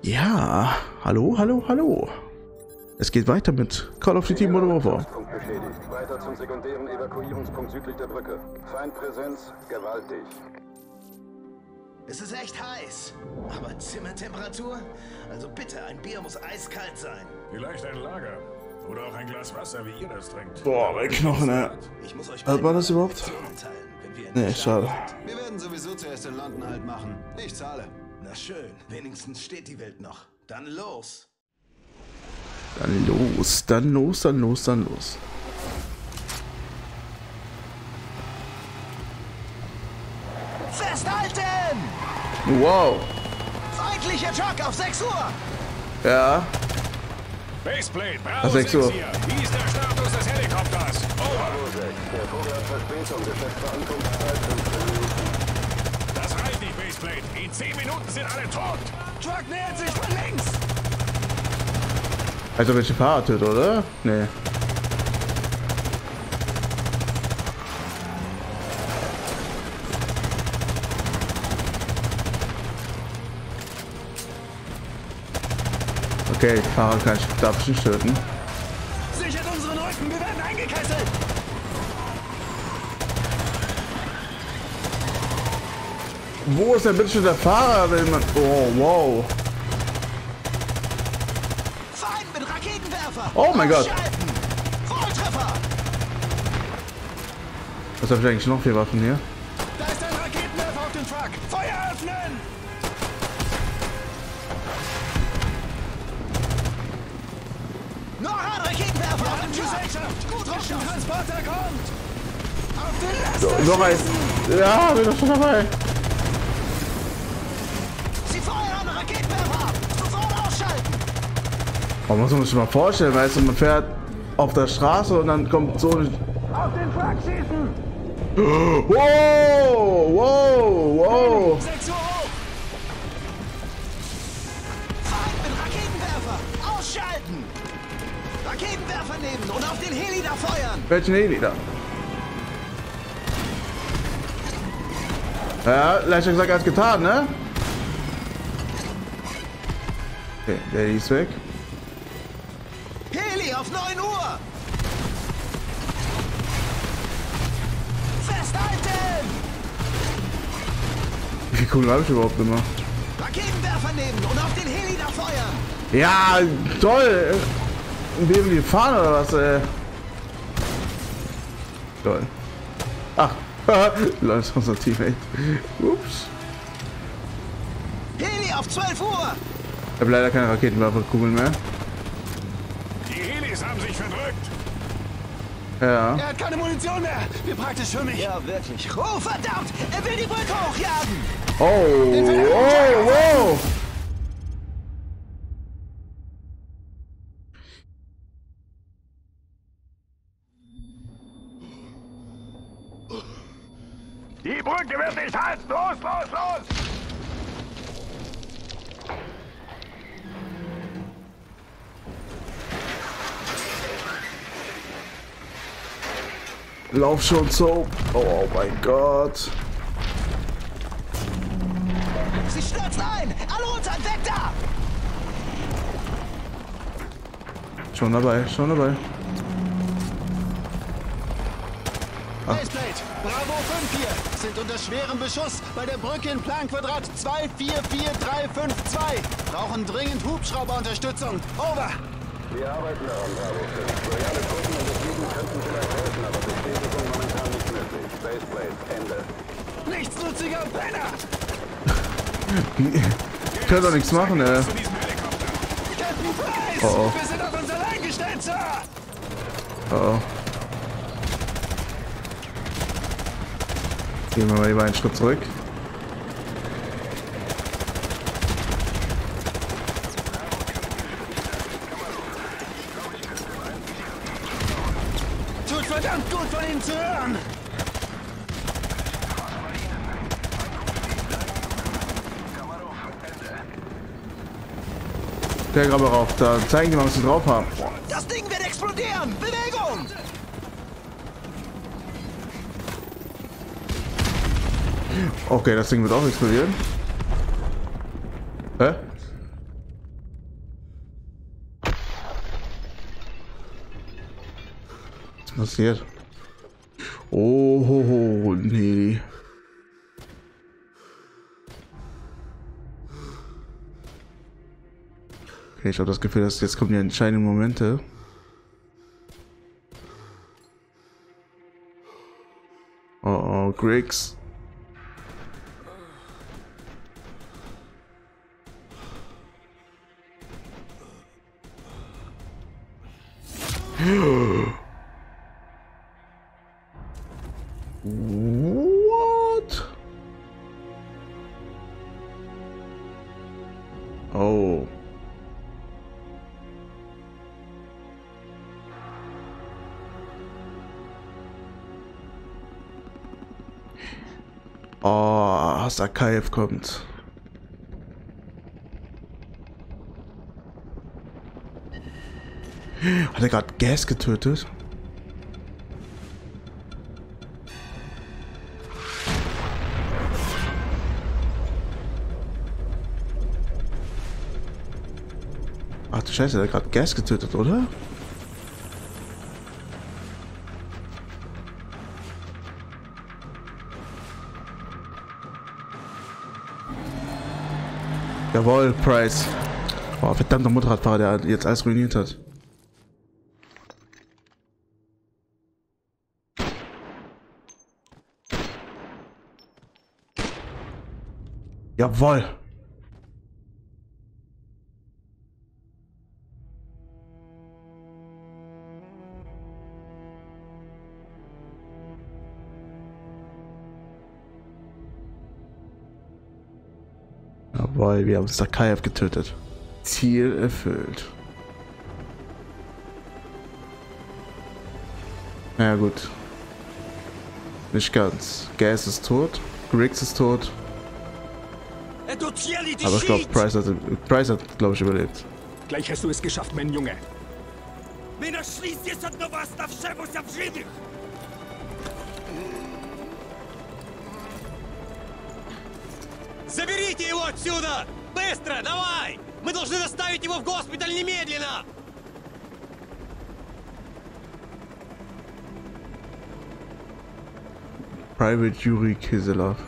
Ja, hallo, hallo, hallo. Es geht weiter mit Call of Duty Modern Warfare. Weiter zum sekundären Evakuierungspunkt südlich der Brücke. Feindpräsenz gewaltig. Es ist echt heiß. Aber Zimmertemperatur? Also bitte, ein Bier muss eiskalt sein. Vielleicht ein Lager. Oder auch ein Glas Wasser, wie ihr das trinkt. Boah, mein Knochen, ey. Ich muss euch Was war das überhaupt? teilen, wenn wir in Nee, den schade. Wir werden sowieso zuerst in London halt machen. Ich zahle. Na schön, wenigstens steht die Welt noch. Dann los. Dann los, dann los, dann los, dann los. Festhalten! Wow. Feindlicher Truck auf 6 Uhr! Ja. Baseplate, Bravo 6 Uhr. hier. Wie ist der Status des Helikopters? Over. Bravo 6. Der Vogel hat Verspätung. Geschätzte Ankunftszeit 15 Minuten. Das reicht nicht, Baseplate. In 10 Minuten sind alle tot. Truck nähert sich von links! Also welche Fahrer tötet, oder? Nee. Okay, Fahrer darf ich nicht töten. Sichert unseren Rücken, wir werden eingekesselt! Wo ist denn bitte schon der Fahrer? Will man... Oh, wow. Feind mit Raketenwerfer! Oh mein Gott. Ausschalten! Volltreffer! Was habe ich eigentlich noch für Waffen hier? Da ist ein Raketenwerfer auf dem Truck! Feuer öffnen! Noch ein Raketenwerfer auf dem Truck! Gut Transporter kommt! Auf den Laster! Noch ein... Ja, bin doch schon dabei. Sie feuern Raketenwerfer! Sofort ausschalten! Man muss sich mal vorstellen, weißt du, man fährt auf der Straße und dann kommt so ein... Auf den Truck schießen! Wow, wow, wow. 6 Uhr hoch! Feind mit Raketenwerfer! Ausschalten! Raketenwerfer nehmen und auf den Heli da feuern! Welchen Heli da? Ja, leichter gesagt als getan, ne? Okay, der Heli ist weg. Heli auf 9 Uhr! Festhalten! Wie viel Kugeln habe ich überhaupt immer? Raketenwerfer nehmen und auf den Heli da feuern! Ja, toll! Werden wir fahren oder was, ey? Toll. Ach, Leute, unser Teammate. Ups. Heli auf 12 Uhr! Ich habe leider keine Raketenwerferkugeln mehr. Die Helis haben sich verdrückt. Ja. Er hat keine Munition mehr! Wir praktisch für mich! Ja, wirklich. Oh, verdammt! Er will die Brücke hochjagen! Oh, oh, wow! Die Brücke wird nicht halten. Los, los, los. Lauf schon so. Oh mein Gott. Sie stürzen ein! Alle runter! Weg da! Schon dabei, schon dabei. Baseplate, Bravo 5 hier. Sind unter schwerem Beschuss bei der Brücke in Planquadrat 244352. Brauchen dringend Hubschrauberunterstützung. Over. Wir arbeiten daran, Bravo 5. Loyale Truppen in der Gegend könnten vielleicht helfen, aber Bestätigung momentan nicht möglich. Baseplate, Ende. Nichtsnutziger Penner! Ich kann doch nichts machen, ey. Zu diesem Helikopter. Captain Price! Oh, oh. Wir sind auf uns allein gestellt, Sir! Oh. Gehen wir mal lieber einen Schritt zurück. Tut verdammt gut von Ihnen zu hören! Der Grabe rauf, da zeigen die mal, was sie drauf haben. Das Ding wird explodieren! Bewegung! Okay, das Ding wird auch explodieren. Hä? denn passiert? Oh, nee. Okay, ich habe das Gefühl, dass jetzt kommen die entscheidenden Momente. Oh, Griggs. What? Oh. Oh, Sakaev kommt. Hat er gerade Gas getötet? Ach du Scheiße, hat er gerade Gas getötet, oder? Jawohl, Price. Oh, verdammter Motorradfahrer, der jetzt alles ruiniert hat. Jawohl. Jawohl, wir haben Sakaev getötet. Ziel erfüllt. Na ja, gut. Nicht ganz. Gas ist tot. Griggs ist tot. Aber ich glaube, Price hat, glaube ich, überlebt. Gleich hast du es geschafft, mein Junge. Заберите его отсюда! Быстро, давай! Мы должны доставить его в госпиталь немедленно! Private Yuri Kiselov.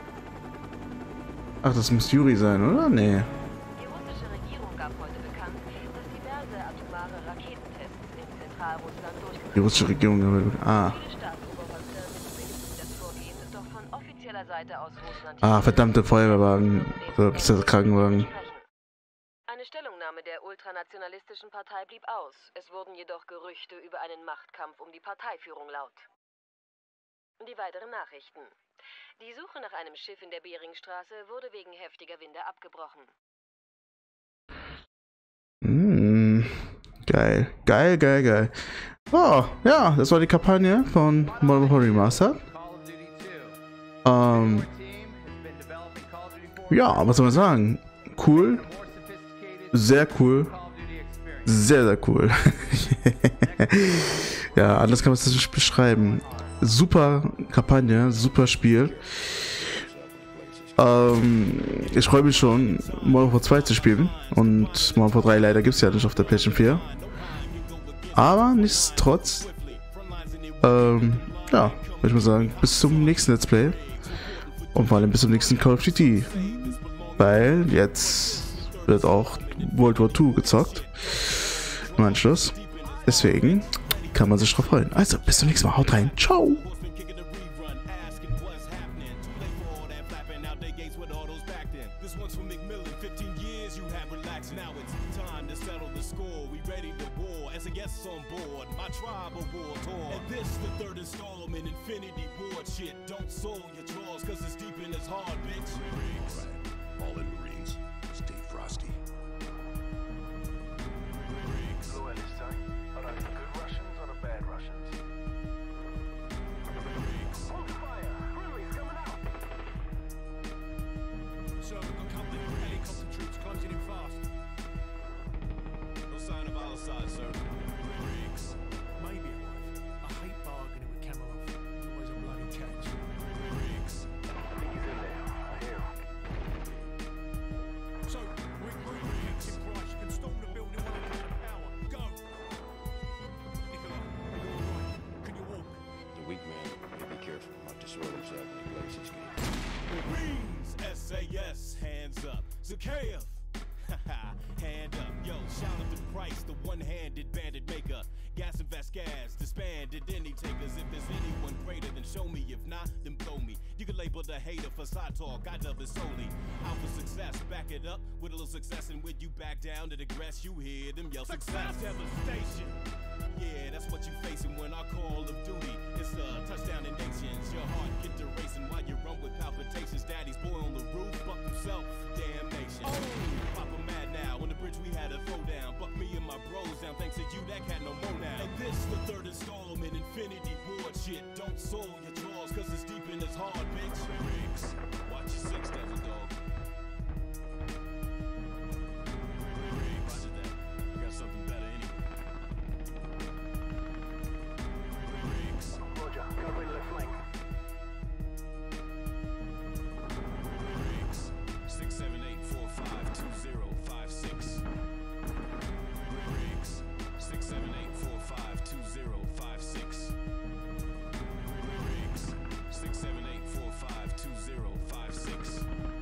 Ach, das muss Yuri sein, oder? Nee. Die russische Regierung gab heute bekannt, dass diverse atomare Raketentests in Zentralrussland durchgeführt Die russische Regierung. Ah. Viele Staatsoberhäupter befürchten das Vorgehen, doch von offizieller Seite aus Russland. Ah, verdammte Feuerwehrwagen. Oder Krankenwagen. Eine Stellungnahme der ultranationalistischen Partei blieb aus. Es wurden jedoch Gerüchte über einen Machtkampf um die Parteiführung laut. Die weiteren Nachrichten. Die Suche nach einem Schiff in der Beringstraße wurde wegen heftiger Winde abgebrochen. Geil. Geil, geil, geil. Oh, ja, das war die Kampagne von Modern Warfare Remastered. Ja, was soll man sagen? Cool. Sehr cool. Sehr, sehr cool. Ja, anders kann man es nicht beschreiben. Super Kampagne, super Spiel. Ich freue mich schon, Modern Warfare 2 zu spielen. Und Modern Warfare 3 leider gibt es ja nicht auf der PlayStation 4. Aber nichtsdestotrotz, ja, würde ich mal sagen, bis zum nächsten Let's Play. Und vor allem bis zum nächsten Call of Duty. Weil jetzt wird auch World War 2 gezockt. Im Anschluss. Deswegen kann man sich drauf freuen. Also, bis zum nächsten Mal. Haut rein. Ciao. All in Marines, stay frosty. Go ahead, son. Are they good Russians or the bad Russians? Hold fire! Friendly's coming out! Sir, we've got company helicopter troops closing in fast. No sign of our side, sir. Maybe a wife. I hate bargaining with Kamarov. It's always a bloody catch. He's in there. I hear him. Zakayev! Hand up, yo, shout out to Price, the one-handed bandit maker. Gas and Vasquez, disbanded any takers. If there's anyone greater, then show me. If not, then blow me. You can label the hater for side talk, I dub it solely. Out for success, back it up with a little success. And when you back down to the grass, you hear them yell success. Devastation. Yeah, that's what you facing when I call of duty. It's a touchdown in nations. Your heart get to racing while you run with palpitations. Daddy's boy on the roof, fuck himself, damnation. Oh, Papa mad now. On the bridge we had a throwdown. Buck me and my bros down. Thanks to you, that cat no more now. And this the third installment, Infinity Ward shit. Don't soil your drawers, cause it's deep and it's hard, bitch. Riggs, watch your six, devil dog. Riggs, roger that. I got something better anyway. Roger, covering left flank. Riggs, 678452056. Riggs, 678452056. Riggs, 678452056.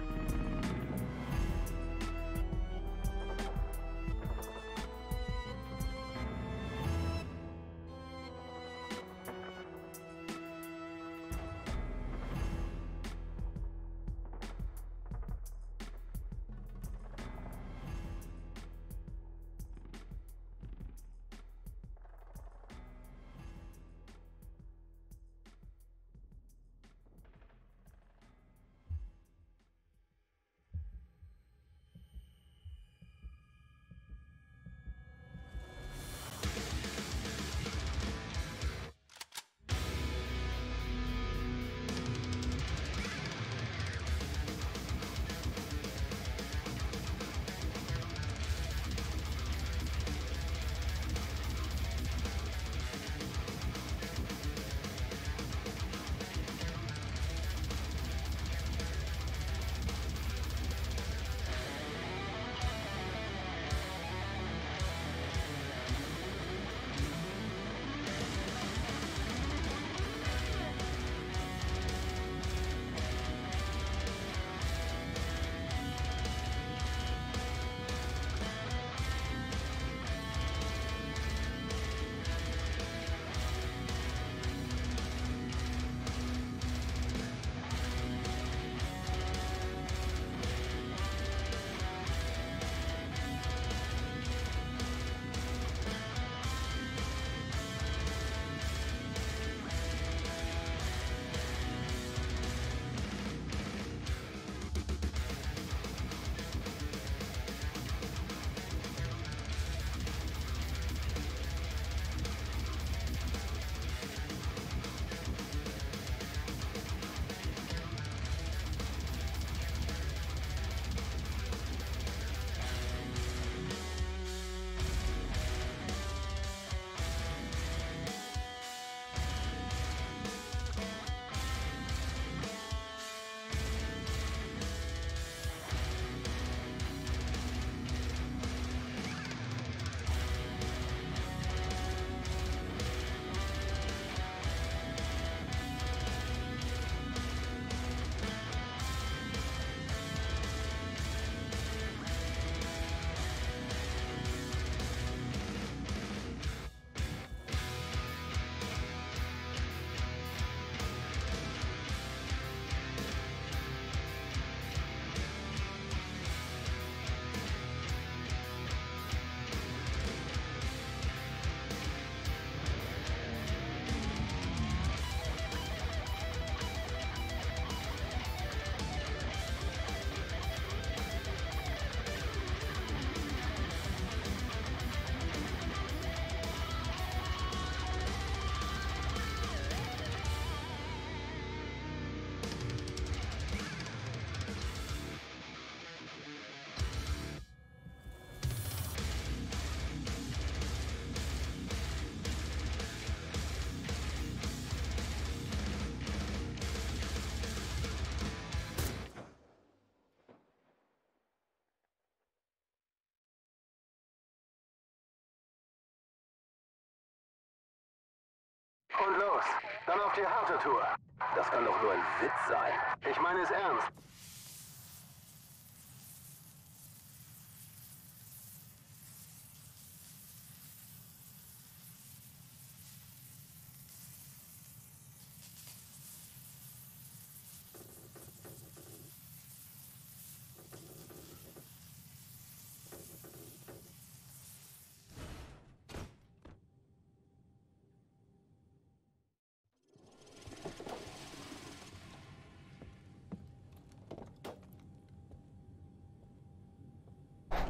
Und los, dann auf die harte Tour. Das kann doch nur ein Witz sein. Ich meine es ernst.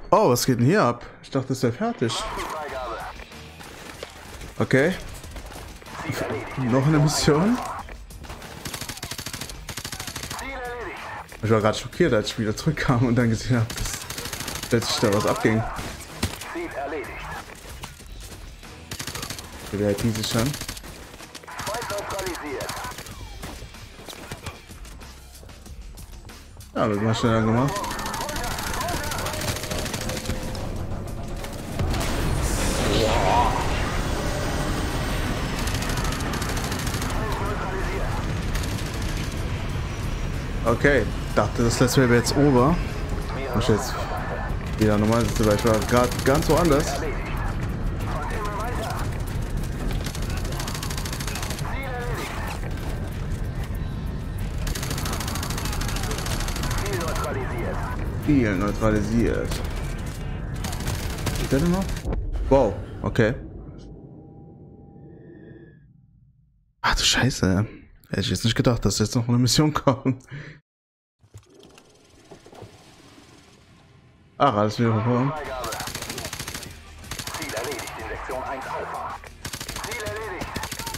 Oh, was geht denn hier ab? Ich dachte, das wäre fertig. Freigabe. Okay. Noch eine Mission. Ziel erledigt. Ich war gerade schockiert, als ich wieder zurückkam und dann gesehen habe, dass plötzlich da was abging. Ziel erledigt. Der hieß ich schon. Feind neutralisiert. Ja, wird mal schneller gemacht. Okay, dachte, das Let's Play wäre jetzt over. Ich jetzt wieder normal sitze, weil ich war gerade ganz woanders. Ziel neutralisiert. Ziel neutralisiert. Geht der denn noch? Wow, okay. Ach du Scheiße. Hätte ich jetzt nicht gedacht, dass jetzt noch eine Mission kommt. Ach, alles wieder verloren. Freigabe. Ziel erledigt in Sektion 1 Alpha. Ziel erledigt.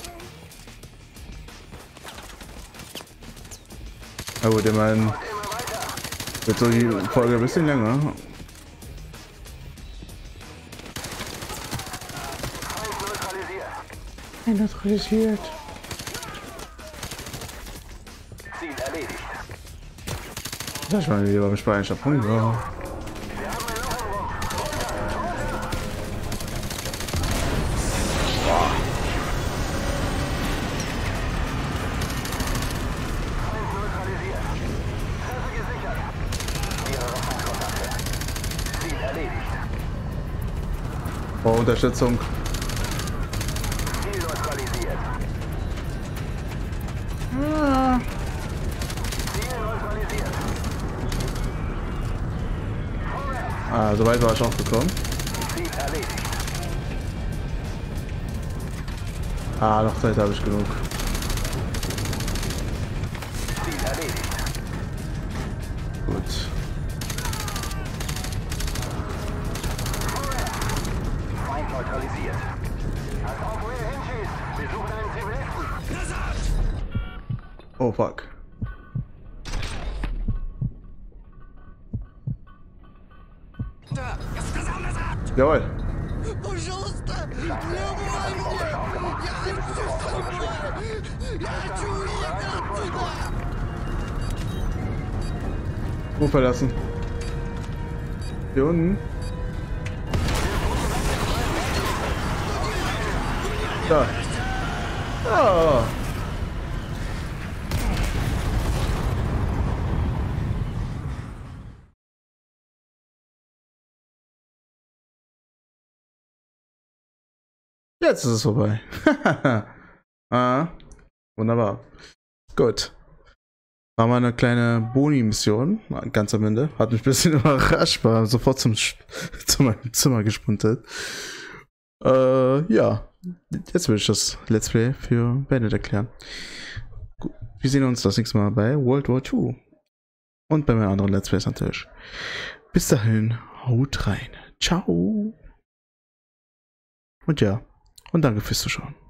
Na gut, ich meine, wird so die Folge ein bisschen länger. Feind neutralisiert. Neutralisiert. Ziel erledigt. Ich meine, lieber mit Speicher Punkt. Ja. Feind neutralisiert. Treffer gesichert. Mehrere Feindkontakte. Ziel erledigt. Oh, Unterstützung. Ziel neutralisiert. Ziel neutralisiert. Ah, soweit war ich auch gekommen. Ziel erledigt. Ah, noch Zeit habe ich genug. Ziel erledigt. Gut. Feind neutralisiert. Pass auf, wo ihr hinschießt. Wir suchen einen Zivilisten. Oh, fuck. Jawohl. Пожалуйста, я умоляю! Я хочу с тобой! Я хочу уехать отсюда! Wo verlassen? Hier unten. Da. Ah. Jetzt ist es vorbei. Ah, wunderbar. Gut. War mal eine kleine Boni-Mission, ganz am Ende. Hat mich ein bisschen überrascht, war sofort zu meinem Zimmer gesprintet. Ja, jetzt will ich das Let's Play für beendet erklären. Gut, wir sehen uns das nächste Mal bei World War II. Und bei meinen anderen Let's Plays natürlich. Bis dahin, haut rein. Ciao. Und ja, und danke fürs Zuschauen.